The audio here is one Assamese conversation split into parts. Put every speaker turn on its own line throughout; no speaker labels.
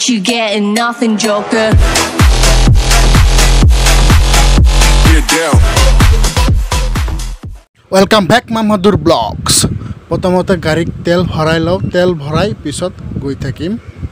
you getting nothing, Joker.
Welcome back Mamadhur Vlogs. প্রথমতে গাড়ীত তেল ভৰাই লও তেল ভৰাই পিছত গৈ থাকিম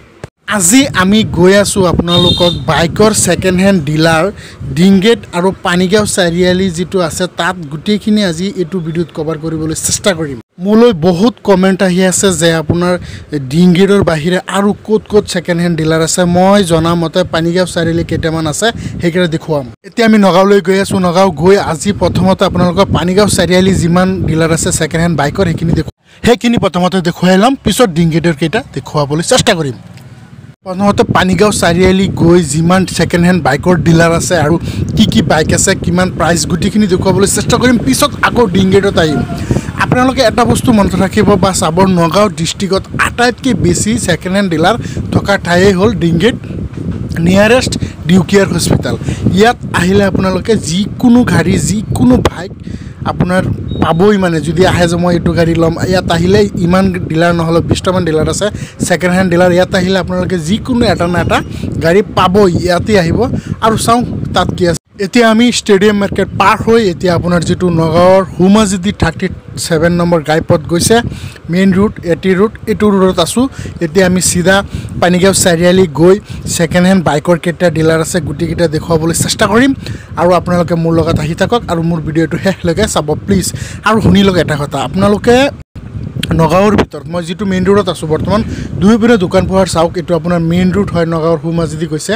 আজি আমি গৈ আছো আপোনালোকক বাইকৰ সেকেন্ড হ্যান্ড ডিলাৰ ডিংগেট আৰু পানীগাঁও চাৰিআলি যেটো আছে তাত গুটেখিনি আজি এটো ভিডিওত কভাৰ কৰিবলৈ চেষ্টা কৰিম মোলৈ বহুত কমেন্ট আহি আছে যে আপোনাৰ ডিংগেটৰ বাহিৰে আৰু কোত সেকেন্ড হ্যান্ড ডিলাৰ আছে মই জনা মতে পানীগাঁও চাৰিআলি কেটামান আছে হেকৰা দেখুৱাম এতিয়া আমি নগাঁওলৈ গৈ আছো নগাঁও গৈ আজি প্ৰথমতে আপোনালোকক পানীগাঁও চাৰিআলি যিমান ডিলাৰ আছে সেকেন্ড হ্যান্ড বাইকৰ হেখিনি প্ৰথমতে দেখুৱাই লম পিছত ডিংগেটৰ কেটা দেখুৱাবলৈ চেষ্টা কৰিম প্ৰথমতে পানীগাঁও চাৰিআলি গৈ যিমান সেকেন্ড হ্যান্ড বাইকৰ ডিলাৰ আছে আৰু কি বাইক আছে কিমান প্ৰাইস গুটিখিনি দেখুৱাবলৈ চেষ্টা কৰিম পিছত আকৌ ডিংগেটত আহিম আপোনালোকে এটা বস্তু মনত ৰাখিব বা সাবৰ নগাঁও ডিস্ট্ৰিক্টত আটাইতকৈ বেছি সেকেন্ড হ্যান্ড ডিলাৰ থকা ঠাই হ'ল ডিংগেট নিয়াৰেষ্ট ডিউকেয়াৰ হস্পিটাল ইয়াত আহিলে আপোনালোকে যিকোনো গাড়ী যিকোনো বাইক আপোনাৰ পাবই মানে যদি আহে যে মই এটো গাড়ী লম ইয়াত আহিলে ইমান ডিলাৰ নহলে 20 টা মান ডিলাৰ আছে সেকেন্ড হ্যান্ড ডিলাৰ ইয়াত আহিলে আপোনালোকে যিকোনো এটা না এটা গাড়ী পাবই ইয়াতে আহিব আৰু চাও তাত কি আছে এতিয়া আমি ষ্টেডিয়াম মাৰ্কেট পাৰ হৈ এতিয়া আপোনাৰ যেটো নগাঁৱৰ হুমাজিদি 37 নম্বৰ গাইপত গৈছে মেইন ৰুট এটি ৰুট এটো ৰুটত আছো এতিয়া আমি সিধা পানীগাঁও চাৰিআলি গৈ সেকেন্ড হ্যান্ড বাইকৰ কেটা ডিলাৰ আছে গুটি কেটা দেখুৱাবলৈ চেষ্টা কৰিম আৰু আপোনালোকে মোৰ লগত আহি থাকক আৰু মোৰ ভিডিওটো শেষলৈকে চাব প্লিজ আৰু শুনি লওক এটা কথা আপোনালোকে নগাঁৱৰ ভিতৰত মই যেটো মেইন ৰুটত আছো বৰ্তমান দুই পিনে দোকান পোহাৰ চাওক এটো আপোনাৰ মেইন ৰুট হয় নগাঁৱৰ হুমাজিদি গৈছে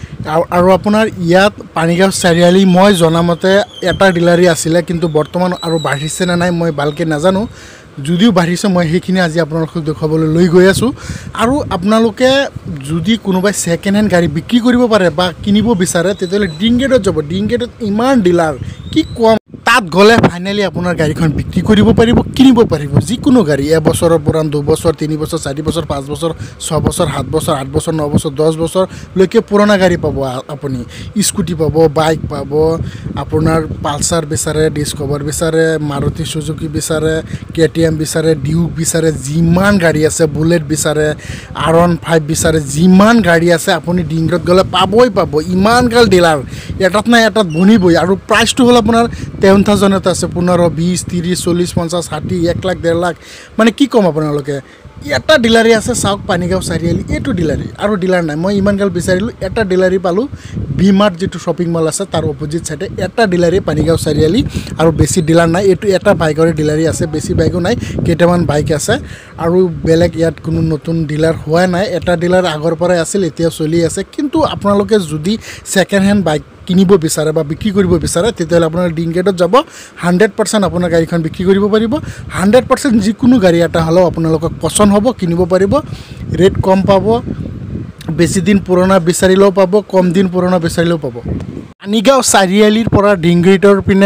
আৰু আপোনাৰ ইয়াত পানীগাঁও চাৰিআলি মই জনামতে এটা ডিলাৰি আছিল কিন্তু বৰ্তমান আৰু বাঢ়িছে না নাই মই ভালকে নাজানো যদিও বাঢ়িছে মই হেখিনি আজি আপোনালোকক দেখাবলৈ লৈ গৈ আছো আৰু আপোনালোকে যদি কোনোবাই সেকেন্ড হ্যান্ড গাড়ী বিক্ৰী কৰিব পাৰে বা কিনিব বিচাৰে তেতিয়ালে ডিংগেটত যাব ডিংগেটত ইমান ডিলাৰ কি কম তাত গলে ফাইনালি আপোনাৰ গাড়ীখন বিক্ৰী কৰিব পাৰিব কিনিব পাৰিব যিকোনো গাড়ী এবছৰৰ পুৰান 2 বছৰ 3 বছৰ 4 বছৰ 5 বছৰ 6 বছৰ 7 বছৰ 8 বছৰ 9 বছৰ 10 বছৰ লৈকে পুৰণা গাড়ী পাব আপুনি স্কুটি পাব বাইক পাব আপোনাৰ পালসাৰ বিচাৰে ডিসকভাৰ বিচাৰে মাৰুতি সুজুকি বিচাৰে কেটিএম বিচাৰে ডিউক বিচাৰে যিমান গাড়ী আছে বুলেট বিচাৰে R15 বিচাৰে যিমান গাড়ী আছে আপুনি ডিংগেটত গলে পাবই পাব ইমান গাল ডিলাৰ এটাত না এটাত বনিবই আৰু প্ৰাইসটো হল আপোনাৰ 10,000 আছে 15 20 30 40 50 60 1 লাখ 1.5 লাখ মানে কি কম আপোনালোকে এটা ডিলাৰি আছে চাওক পানীগাঁও চাৰিআলি এটো ডিলাৰি আৰু ডিলাৰ নাই মই ইমান গাল বিচাৰিলো এটা ডিলাৰি পালো বিমাৰ্ট যেটো শপিং মল আছে তাৰ অপোজিট সাইডে এটা ডিলাৰি পানীগাঁও চাৰিআলি আৰু বেছি ডিলাৰ নাই এটো এটা বাইকৰ ডিলাৰি আছে বেছি বাইকো নাই কেটামান বাইক আছে আৰু বেলেগ ইয়াত কোনো নতুন ডিলাৰ হোৱা নাই এটা ডিলাৰ আগৰ পৰাই আছিল এতিয়া চলি আছে কিন্তু আপোনালোকে যদি সেকেন্ড হ্যান্ড বাইক কিনিব বিচাৰে বা বিক্ৰী কৰিব বিচাৰে তেতিয়ালে আপোনাৰ ডিংগেটত যাব 100% আপোনাৰ গাড়ীখন বিক্ৰী কৰিব পাৰিব 100% যিকোনো গাড়ী এটা হলেও আপোনালোকক পছন্দ হ'ব কিনিব পাৰিব ৰেট কম পাব বেছি দিন পুৰণা বিচাৰিলেও পাব কম দিন পুৰণা বিচাৰিলেও পাব পানীগাঁও চাৰিআলিৰ পৰা ডিংগেটৰ পিনে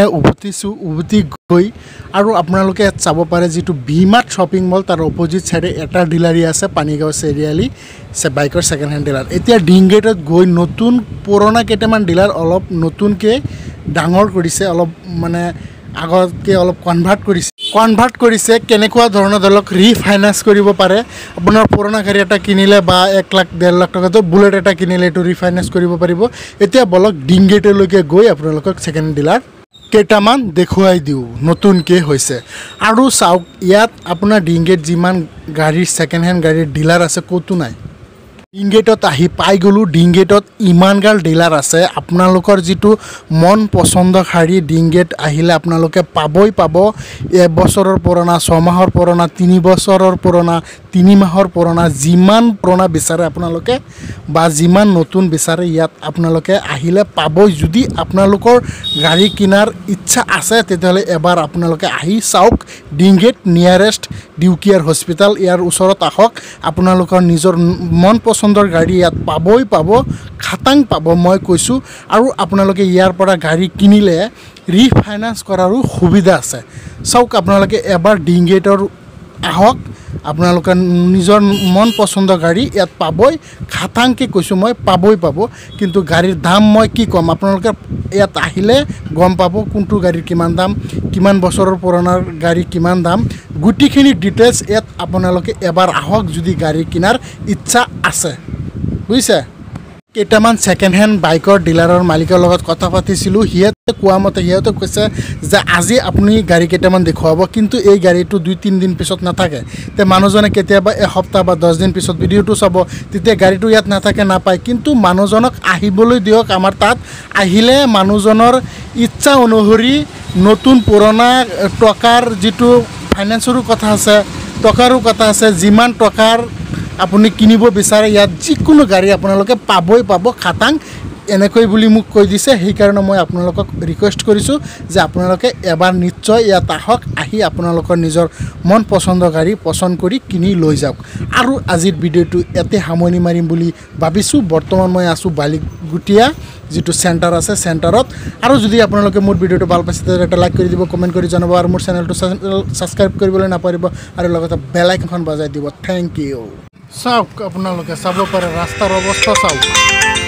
উভতি গৈ আৰু আপোনালোকে চাব পাৰে যেটো বিমাৰ্ট শপিং মল তাৰ অপোজিট সাইডে এটা ডিলাৰি আছে পানীগাঁও চাৰিআলি বাইকৰ সেকেন্ড হ্যান্ড ডিলাৰ এতিয়া ডিংগেটত গৈ নতুন পুৰণা কেটামান ডিলাৰ অলপ নতুনকে ডাঙৰ কৰিছে অলপ মানে আগতকে অলপ কনভাৰ্ট কৰিছে কেনেকুৱা ধৰণৰ ধৰক ৰিফাইনান্স কৰিব পাৰে আপোনাৰ পুৰণা গাড়ী এটা কিনিলে বা 1 লাখ 1.5 লাখ টকাটো বুলেট এটা কিনিলে এটো ৰিফাইনান্স কৰিব পাৰিব এতিয়া বলক ডিংগেটলৈকে গৈ আপোনালোকক সেকেন্ড ডিলাৰ কেটামান দেখুৱাই দিও নতুনকে হৈছে আৰু চাওক ইয়াত আপোনাৰ ডিংগেট যিমান গাড়ীৰ সেকেন্ড হ্যান্ড গাড়ীৰ ডিলাৰ আছে কতো নাই ডিংগেটত আহি পাই গলো ডিংগেটত ইমান গাল ডিলাৰ আছে আপোনালোকৰ যেটো মন পছন্দ গাড়ী ডিংগেট আহিলে আপোনালোকে পাবই পাব 1 বছৰৰ পুৰণা 6 মাহৰ পুৰণা 3 বছৰৰ পুৰণা 3 মাহৰ পুৰণা যিমান পুৰণা বিচাৰে আপোনালোকে বা যিমান নতুন বিচাৰে ইয়াত আপোনালোকে আহিলে পাবই যদি আপোনালোকৰ গাড়ী কিনাৰ ইচ্ছা আছে তেতিয়ালে এবাৰ আপোনালোকে আহি চাওক ডিংগেট নিয়াৰেষ্ট ডিউকেয়াৰ হস্পিটাল ইয়াৰ ওচৰত আহক আপোনালোকৰ নিজৰ মন পছন্দৰ গাড়ী ইয়াত পাবই পাব খাটাং পাব মই কৈছো আৰু আপোনালোকে ইয়াৰ পৰা গাড়ী কিনিলে ৰিফাইনান্স কৰাৰো সুবিধা আছে চাওক আপোনালোকে এবাৰ ডিংগেটৰ আহক আপোনালোকে নিজৰ মন পছন্দৰ গাড়ী ইয়াত পাবই খাটাংকে কৈছো মই পাবই পাব কিন্তু গাড়ীৰ দাম মই কি কম আপোনালোকে ইয়াত আহিলে গম পাব কোনটো গাড়ীৰ কিমান দাম কিমান বছৰৰ পুৰণা গাড়ী কিমান দাম গুটিখিনি ডিটেইলছ ইয়াত আপোনালোকে এবাৰ আহক যদি গাড়ী কিনাৰ ইচ্ছা আছে বুজিছে কেইটামান ছেকেণ্ড হেণ্ড বাইকৰ ডিলাৰৰ মালিকৰ লগত কথা পাতিছিলোঁ সিহঁতে কোৱা মতে সিহঁতে কৈছে যে আজি আপুনি গাড়ী কেইটামান দেখুৱাব কিন্তু এই গাড়ীটো 2-3 দিন পিছত নাথাকে তে মানুহজনে কেতিয়াবা এসপ্তাহ বা 10 দিন পিছত ভিডিঅ'টো চাব তেতিয়া গাড়ীটো ইয়াত নাথাকে নাপায় কিন্তু মানুহজনক আহিবলৈ দিয়ক আমাৰ তাত আহিলে মানুহজনৰ ইচ্ছা অনুসৰি নতুন পুৰণা টকাৰ যিটো ফাইনেন্সৰো কথা আছে টকাৰো কথা আছে যিমান টকাৰ আপুনি কিনিব বিচাৰে ইয়াত যিকোনো গাড়ী আপোনালোকে পাবই পাব খাটাং এনেকৈ বুলি মোক কৈ দিছে সেইকাৰণে মই আপোনালোকক ৰিকুৱেষ্ট কৰিছোঁ যে আপোনালোকে এবাৰ নিশ্চয় ইয়াত আহক আহি আপোনালোকৰ নিজৰ মন পচন্দৰ গাড়ী পচন্দ কৰি কিনি লৈ যাওক আৰু আজিৰ ভিডিঅ'টো ইয়াতে সামৰণি মাৰিম বুলি ভাবিছোঁ বৰ্তমান মই আছোঁ বালিগুটিয়া যিটো চেণ্টাৰ আছে চেণ্টাৰত আৰু যদি আপোনালোকে মোৰ ভিডিঅ'টো ভাল পাইছে তেন্তে এটা লাইক কৰি দিব কমেণ্ট কৰি জনাব আৰু মোৰ চেনেলটো ছাবস্ক্ৰাইব কৰিবলৈ নাপাহৰিব আৰু লগতে বেল আইকনখন বজাই দিব থেংক ইউ চাওক আপোনালোকে চাব পাৰে ৰাস্তাৰ অৱস্থা চাওক